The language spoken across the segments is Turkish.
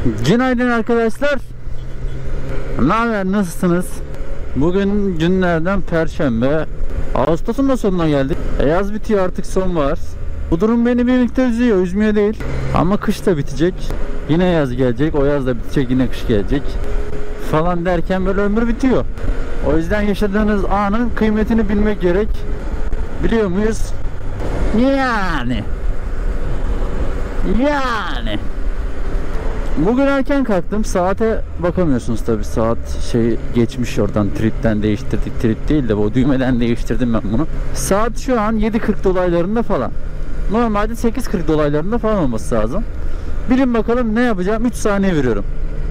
Günaydın arkadaşlar. Ne haber, nasılsınız? Bugün günlerden Perşembe. Ağustos'un da sonuna geldik. Yaz bitiyor artık, sonbahar. Bu durum beni birlikte üzüyor, üzmüyor değil. Ama kış da bitecek. Yine yaz gelecek, o yaz da bitecek, yine kış gelecek. Falan derken böyle ömür bitiyor. O yüzden yaşadığınız anın kıymetini bilmek gerek. Biliyor muyuz? Yani. Bugün erken kalktım. Saate bakamıyorsunuz tabi. Saat geçmiş oradan. Tripten değiştirdik. Trip değil de bu düğmeden değiştirdim ben bunu. Saat şu an 7:40 dolaylarında falan. Normalde 8:40 dolaylarında falan olması lazım. Bilin bakalım ne yapacağım. 3 saniye veriyorum.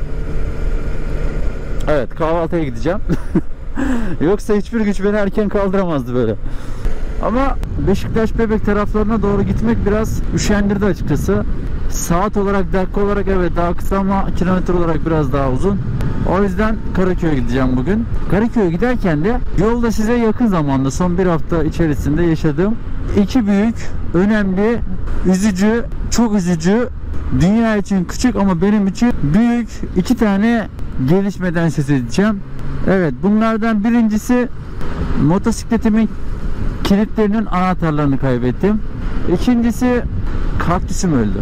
Evet, kahvaltıya gideceğim. Yoksa hiçbir güç beni erken kaldıramazdı böyle. Ama Beşiktaş Bebek taraflarına doğru gitmek biraz üşendirdi açıkçası. Saat olarak, dakika olarak evet daha kısa ama kilometre olarak biraz daha uzun. O yüzden Karaköy'e gideceğim bugün. Karaköy'e giderken de yolda size yakın zamanda, son bir hafta içerisinde yaşadığım iki büyük, önemli, üzücü, çok üzücü, dünya için küçük ama benim için büyük iki tane gelişmeden söz edeceğim. Evet, bunlardan birincisi motosikletimin kilitlerinin anahtarlarını kaybettim. İkincisi kaktüsüm öldü.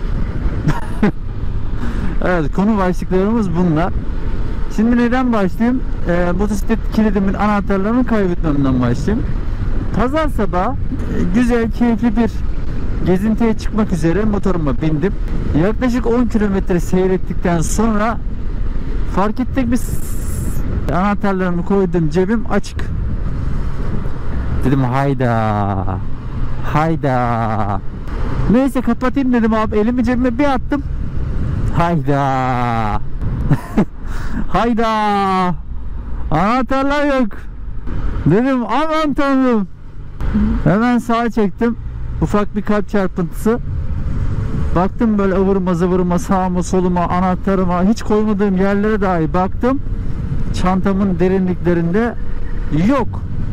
Evet, konu başlıklarımız bunlar. Şimdi neden başlayayım? Motosiklet kilidimin anahtarlarını kaybetmemden başlayayım. Pazar sabahı güzel, keyifli bir gezintiye çıkmak üzere motoruma bindim. Yaklaşık 10 kilometre seyrettikten sonra fark ettik, anahtarlarımı koydum, cebim açık. Dedim hayda. Neyse kapatayım dedim abi, elimi cebime bir attım. Hayda. Anahtarlar yok. Dedim aman tanrım. Hemen sağa çektim. Ufak bir kalp çarpıntısı. Baktım böyle ıvırma zıvırma, sağıma soluma, anahtarıma, hiç koymadığım yerlere dahi baktım. Çantamın derinliklerinde yok.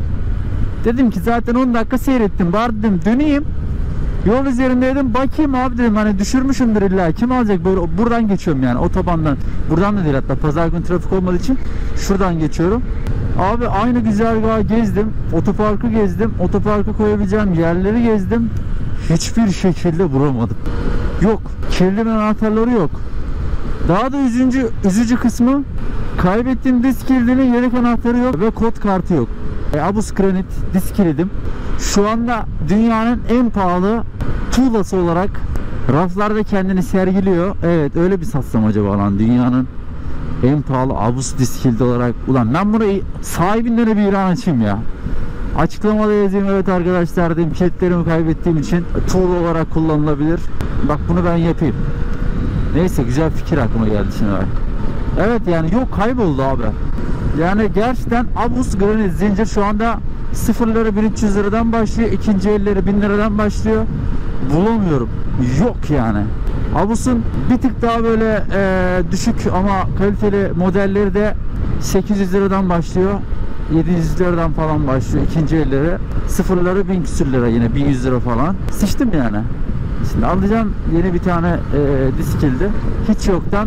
Dedim ki zaten 10 dakika seyrettim, bari dedim döneyim. Yol üzerindeydim, bakayım abi dedim, hani düşürmüşümdür illa, kim alacak, böyle buradan geçiyorum yani otobandan. Buradan da değil, hatta pazar günü trafik olmadığı için şuradan geçiyorum. Abi aynı güzergahı gezdim, otoparkı gezdim, otoparkı koyabileceğim yerleri gezdim. Hiçbir şekilde bulamadım. Yok, kirli anahtarları yok. Daha da üzücü kısmı, kaybettiğim disk kilidinin yedek anahtarı yok ve kod kartı yok. Abus Granit disk kilidim şu anda dünyanın en pahalı tuğlası olarak raflarda kendini sergiliyor. Evet, öyle bir satsam acaba lan, dünyanın en pahalı Abus disk kilidi olarak. Ulan ben bunu sahibinden bir ilan açayım ya. Açıklamada yazayım, evet arkadaşlar dedim, kilitlerimi kaybettiğim için tuğla olarak kullanılabilir. Bak bunu ben yapayım. Neyse, güzel fikir aklıma geldi şimdi. Evet yani yok, kayboldu abi. Yani gerçekten Abus Granit zincir şu anda sıfırları 1300 liradan başlıyor, ikinci elleri 1000 liradan başlıyor. Bulamıyorum. Yok yani. Abus'un bir tık daha böyle düşük ama kaliteli modelleri de 800 liradan başlıyor. 700 liradan falan başlıyor ikinci elleri. Sıfırları 1000 küsür lira, yine 1100 lira falan. Sıçtım yani. Şimdi alacağım yeni bir tane disk kilidi. Hiç yoktan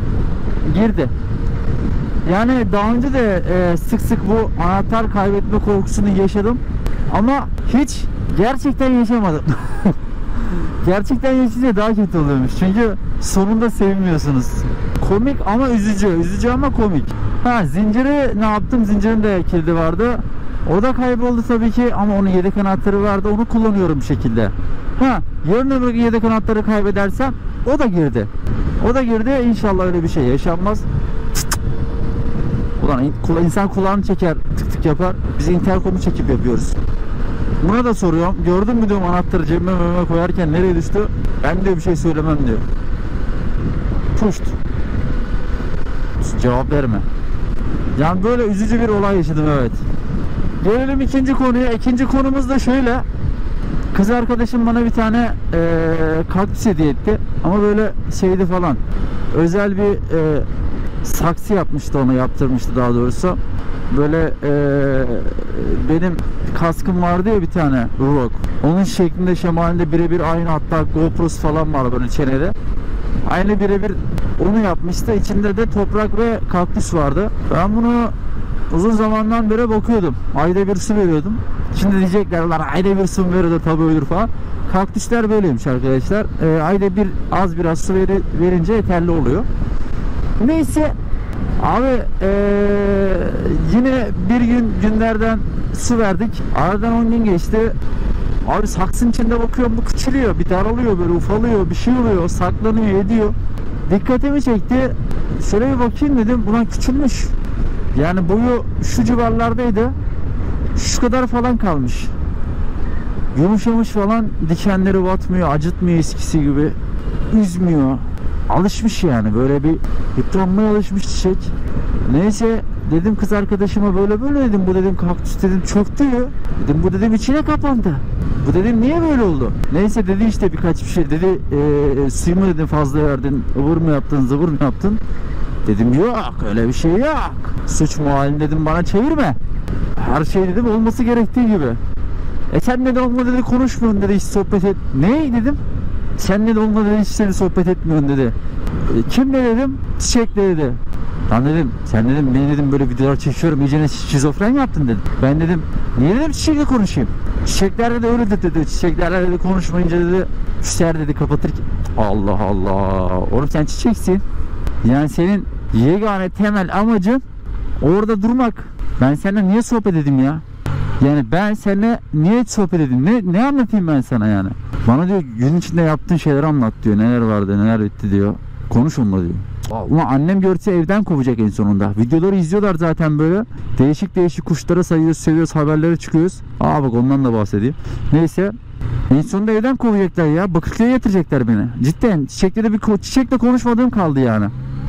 girdi. Yani daha önce de sık sık bu anahtar kaybetme korkusunu yaşadım. Ama hiç gerçekten yaşamadım. Gerçekten yaşayınca daha kötü oluyormuş. Çünkü sonunda sevmiyorsunuz. Komik ama üzücü. Üzücü ama komik. Zinciri ne yaptım? Zincirin de kilidi vardı. O da kayboldu tabii ki ama onun yedek anahtarı vardı. Onu kullanıyorum bir şekilde. Yarın öbür gün yedek anahtarı kaybedersem o da girdi. İnşallah öyle bir şey yaşanmaz. Ulan insan kulağını çeker, tık tık yapar. Biz interkomu çekip yapıyoruz. Buna da soruyorum. Gördün mü diyorum, anahtarı cebime koyarken nereye düştü? Ben diyor bir şey söylemem diyor. Puşt. Cevap verme. Yani böyle üzücü bir olay yaşadım, evet. Gelelim ikinci konuya. İkinci konumuz da şöyle. Kız arkadaşım bana bir tane kaktüs hediye etti. Ama böyle şeydi falan. Özel bir saksı yapmıştı, onu yaptırmıştı daha doğrusu. Böyle benim kaskım vardı ya bir tane, Rock. Onun şeklinde, şemalinde birebir aynı, hatta GoPro'su falan var böyle çenede. Aynı birebir Onu yapmıştı. İçinde de toprak ve kaktüs vardı. Ben bunu uzun zamandan beri bakıyordum. Ayda bir su veriyordum. Şimdi diyecekler lan ayda bir su mu veriyordu, tabii ölür falan. Kaktüsler böyleymiş arkadaşlar. Ayda bir biraz su verince yeterli oluyor. Neyse abi, yine bir günlerden su verdik. Aradan 10 gün geçti. Abi saksının içinde bakıyorum, bu küçülüyor, bir daralıyor, böyle ufalıyor, bir şey oluyor, saklanıyor, ediyor. Dikkatimi çekti. Şöyle bir bakayım dedim, ulan küçülmüş. Yani boyu şu civarlardaydı. Şu kadar falan kalmış. Yumuşamış falan, dikenleri batmıyor, acıtmıyor eskisi gibi. Üzmüyor. Alışmış yani, böyle bir yıpranmaya alışmış çiçek. Neyse dedim kız arkadaşıma, böyle dedim, bu dedim kaktüs dedim çöktü. Dedim bu dedim içine kapandı. Bu dedim niye böyle oldu? Neyse dedi işte birkaç bir şey dedi. Suyumu dedim fazla verdin, ıvır mı yaptın, zıvır mı yaptın? Dedim yok, öyle bir şey yok. Suç muhalin dedim, bana çevirme. Her şey dedim olması gerektiği gibi. Sen dedi onunla dedi konuşmuyorsun dedi, hiç sohbet et. Ne dedim? Sen dedi onunla dedi hiç seni sohbet etmiyorsun dedi. Kimle dedim? Çiçekle dedi. Lan dedim, sen dedim beni dedim böyle videolar çekiyorum, iyice şizofren yaptın dedim. Ben dedim niye dedim çiçekle konuşayım? Çiçeklerle de öyle dedi. Çiçeklerle dedi konuşmayınca dedi küser dedi, kapatır ki. Allah Allah. Oğlum sen çiçeksin. Yani senin yegane temel amacın orada durmak. Ben seninle niye sohbet edeyim ya? Yani ben seninle niye sohbet edeyim? Ne anlatayım ben sana yani? Bana diyor gün içinde yaptığın şeyleri anlat diyor. Neler vardı, neler bitti diyor. Konuş onunla diyor. Ulan annem görse evden kovacak en sonunda. Videoları izliyorlar zaten böyle. Değişik kuşlara sayıyoruz, seviyoruz, haberlere çıkıyoruz. Bak ondan da bahsedeyim. Neyse. En sonunda evden kovacaklar ya. Bakırköy'e getirecekler beni. Cidden çiçekle konuşmadığım kaldı yani.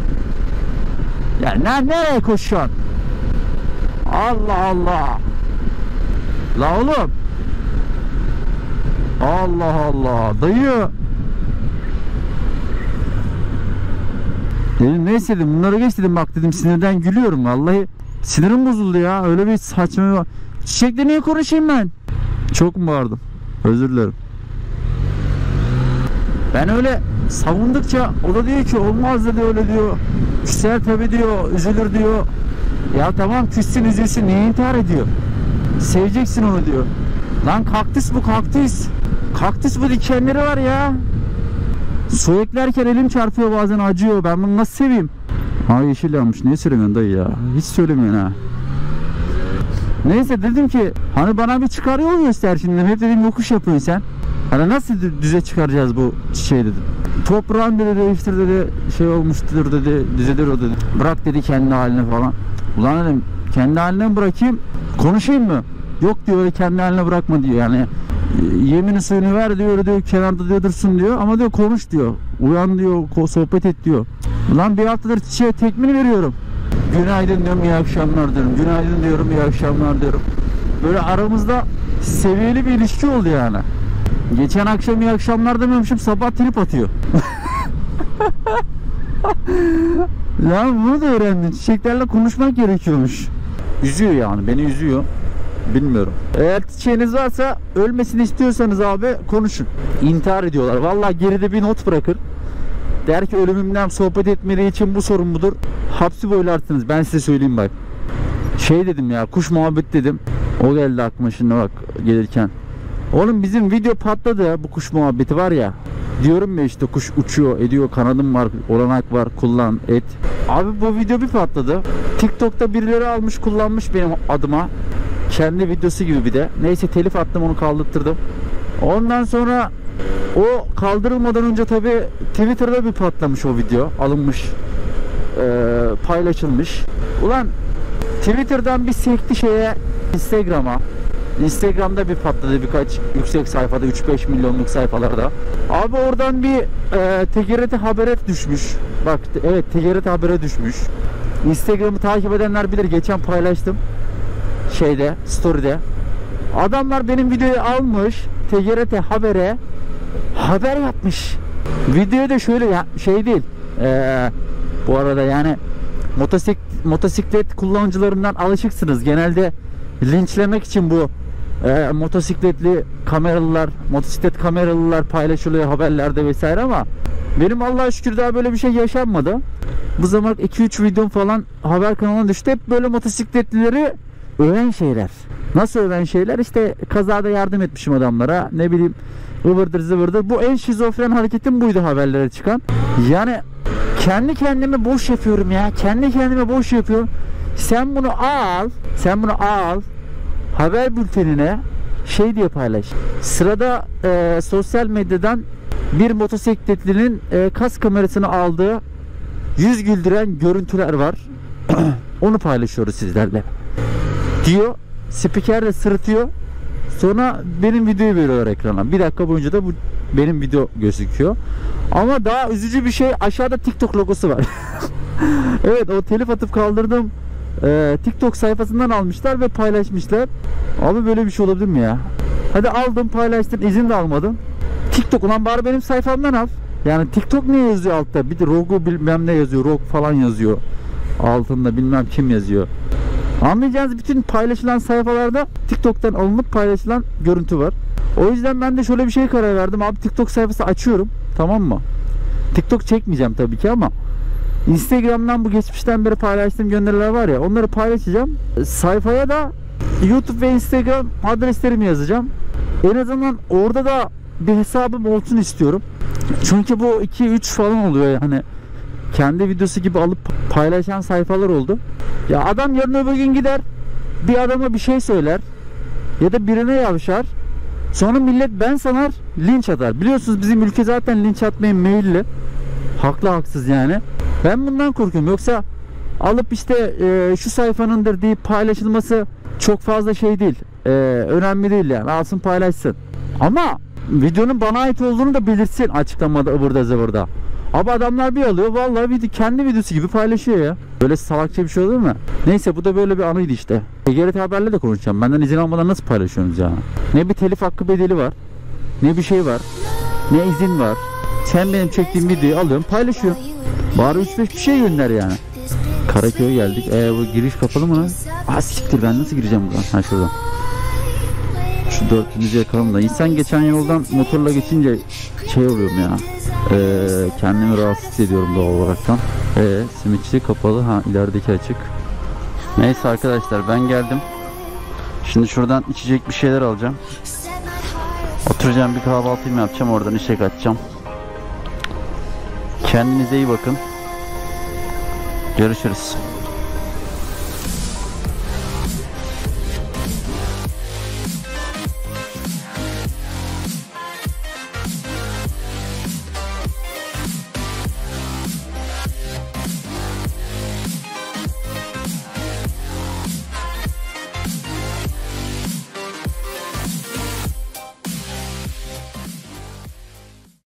Ya nereye koşuyorsun? Allah Allah. La oğlum. Allah Allah. Dayı. Dedim neyse dedim, bunları geç dedim, bak dedim sinirden gülüyorum vallahi. Sinirim bozuldu ya, öyle bir saçma. Çiçekle niye konuşayım ben? Çok mu bağırdım? Özür dilerim. Ben öyle savundukça o da diyor ki olmaz dedi, öyle diyor. Küser tabi diyor, üzülür diyor. Ya tamam küssün üzülsün, niye intihar ediyor? Seveceksin onu diyor. Lan kaktüs bu, kaktüs. Kaktüs bu, dikenleri var ya. Su eklerken elim çarpıyor bazen, acıyor. Ben bunu nasıl seveyim? Yeşil yanmış. Niye söylemiyorsun dayı ya? Hiç söylemiyorsun ha. Neyse dedim ki hani bana bir çıkar yol göster şimdi. Hep dedim yokuş yapıyorsun sen. Hani nasıl düze çıkaracağız bu çiçeği dedim. Toprağın dedi değiştir dedi, şey olmuştur dedi, düzelir o dedi. Bırak dedi kendi haline falan. Ulan dedim kendi haline mi bırakayım? Konuşayım mı? Yok diyor, öyle kendi haline bırakma diyor yani. Yemini suyunu ver diyor, öyle diyor, kenarda diyor dursun diyor, ama diyor konuş diyor, uyan diyor, sohbet et diyor. Ulan bir haftadır çiçeğe tekmini veriyorum. Günaydın diyorum, iyi akşamlar diyorum. Günaydın diyorum, iyi akşamlar diyorum. Böyle aramızda seviyeli bir ilişki oldu yani. Geçen akşam iyi akşamlar demiyormuşum, sabah trip atıyor. Lan bunu da öğrendim, çiçeklerle konuşmak gerekiyormuş. Üzüyor yani, beni üzüyor. Bilmiyorum. Eğer çiçeğiniz varsa, ölmesini istiyorsanız abi konuşun. İntihar ediyorlar. Vallahi geride bir not bırakır. Der ki ölümümden sohbet etmediği için bu sorun mudur? Hapsi boylarsınız. Ben size söyleyeyim bak. Şey dedim ya, kuş muhabbet dedim. O geldi aklıma şimdi bak gelirken. Oğlum bizim video patladı ya, bu kuş muhabbeti var ya. Diyorum ya işte kuş uçuyor, ediyor, kanadım var, olanak var, kullan, et. Abi bu video bir patladı. TikTok'ta birileri almış, kullanmış benim adıma. Kendi videosu gibi bir de. Neyse telif attım, onu kaldırttırdım. Ondan sonra o kaldırılmadan önce tabi Twitter'da bir patlamış o video. Alınmış, paylaşılmış. Ulan Twitter'dan bir sekti şeye, Instagram'a. Instagram'da bir patladı, birkaç yüksek sayfada, 3-5 milyonluk sayfalarda. Abi oradan bir TGRT habere düşmüş. Bak evet, TGRT habere düşmüş. Instagram'ı takip edenler bilir, geçen paylaştım. Şeyde, story'de. Adamlar benim videoyu almış, TGRT habere haber yapmış. Videoda da şöyle ya, şey değil. Bu arada yani motosiklet kullanıcılarından alışıksınız. Genelde linçlemek için bu motosikletli kameralılar, motosiklet kameralılar paylaşılıyor haberlerde vesaire, ama Benim Allah'a şükür daha böyle bir şey yaşanmadı. Bu zaman 2-3 videom falan haber kanalına düştü. Hep böyle motosikletlileri öven şeyler. Nasıl öven şeyler? İşte kazada yardım etmişim adamlara. Ne bileyim ıvırdır zıvırdır. Bu en şizofren hareketim buydu haberlere çıkan. Yani kendi kendime boş yapıyorum ya. Kendi kendime boş yapıyorum. Sen bunu al. Haber bültenine şey diye paylaş. Sırada sosyal medyadan bir motosikletlinin kas kamerasını aldığı yüz güldüren görüntüler var. Onu paylaşıyoruz sizlerle diyor. Spiker de sırıtıyor. Sonra benim videoyu veriyorlar ekrana. 1 dakika boyunca da bu benim video gözüküyor. Ama daha üzücü bir şey, aşağıda TikTok logosu var. Evet, o telif atıp kaldırdım. TikTok sayfasından almışlar ve paylaşmışlar. Abi böyle bir şey olabilir mi ya? Hadi aldım, paylaştım, izin de almadım. TikTok, ulan bari benim sayfamdan al. Yani TikTok ne yazıyor altta? Bir de Rogu bilmem ne yazıyor. Rog falan yazıyor. Altında bilmem kim yazıyor. Anlayacağınız bütün paylaşılan sayfalarda TikTok'tan alınıp paylaşılan görüntü var. O yüzden ben de şöyle bir şey karar verdim. Abi TikTok sayfası açıyorum. Tamam mı? TikTok çekmeyeceğim tabii ki ama Instagram'dan bu geçmişten beri paylaştığım gönderiler var ya, onları paylaşacağım. Sayfaya da YouTube ve Instagram adreslerimi yazacağım. En azından orada da bir hesabım olsun istiyorum. Çünkü bu 2-3 falan oluyor yani. Kendi videosu gibi alıp paylaşan sayfalar oldu. Ya adam yarın öbür gün gider, bir adama bir şey söyler ya da birine yavşar. Sonra millet ben sanar, linç atar. Biliyorsunuz bizim ülke zaten linç atmaya meyilli. Haklı haksız yani. Ben bundan korkuyorum. Yoksa alıp işte şu sayfanındır deyip paylaşılması çok fazla şey değil. Önemli değil yani. Alsın paylaşsın. Ama videonun bana ait olduğunu da belirtsin açıklamada, ıvırda zıvırda. Abi adamlar bir alıyor, vallahi kendi videosu gibi paylaşıyor ya. Böyle salakça bir şey olur mu? Neyse, bu da böyle bir anıydı işte. EGRT haberle de konuşacağım. Benden izin almadan nasıl paylaşıyorsunuz ya? Ne bir telif hakkı bedeli var, ne bir şey var, ne izin var. Sen benim çektiğim videoyu alıyorsun, paylaşıyorsun. Bari 3-5 bir şey gönder yani. Karaköy'e geldik. Bu giriş kapalı mı lan? Siktir, ben nasıl gireceğim buradan? Ha, şuradan. Şu 400'ü yakalım da. İnsan geçen yoldan motorla geçince şey oluyorum ya. Kendimi rahatsız hissediyorum doğal olaraktan. Simitçi kapalı. Ha, ilerideki açık. Neyse arkadaşlar, ben geldim. Şimdi şuradan içecek bir şeyler alacağım. Oturacağım, bir kahvaltımı yapacağım, oradan işe kaçacağım. Kendinize iyi bakın. Görüşürüz.